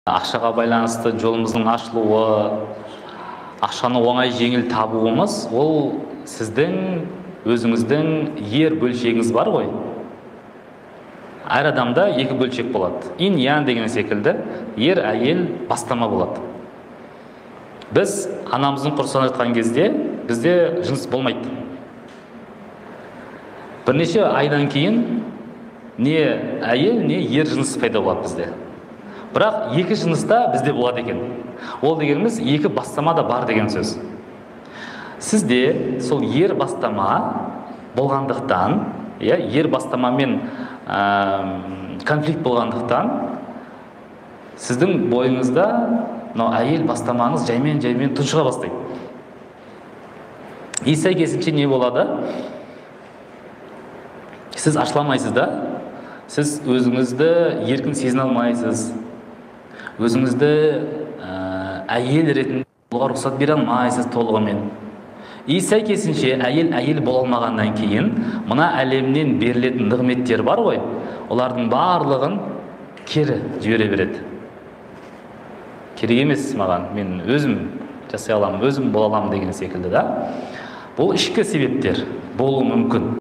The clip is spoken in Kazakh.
Ақшаға байланысты жолымыздың ашылуы, ақшаны оңай жеңіл табуымыз, ол сіздің өзіңіздің ер бөлшегіңіз бар ғой. Әр адамда екі бөлшек болады. Ин ян деген секілді, ер әйел бастама болады. Біз анамыздың құрсағында жатқан кезде бізде жыныс болмайды. Бірнеше айдан кейін не әйел, не ер жыныс пайда болады бізде. Бірақ екі жыныста бізде болады екен. Ол дегеніміз екі бастама да бар деген сөз. Сізде сол ер бастама болғандықтан, ер бастамамен конфликт болғандықтан, сіздің бойыңызда әйел бастамаңыз жаймен тұншыға бастайды. Сәйкесінше не болады? Сіз ашыламайсыз да, сіз өзіңізді еркін сезіне алмайсыз. Өзіңізді әйел ретінде болуға рұқсат бере алмайсыз толығымен. Сәйкесінше әйел бола алмағаннан кейін, мына әлемнен берілетін нығметтер бар ғой, олардың барлығын кері жібере береді. Керек емес маған, мен өзім жасай аламын, өзім бола аламын деген секілді да. Бұл ішкі себептер болуы мүмкін.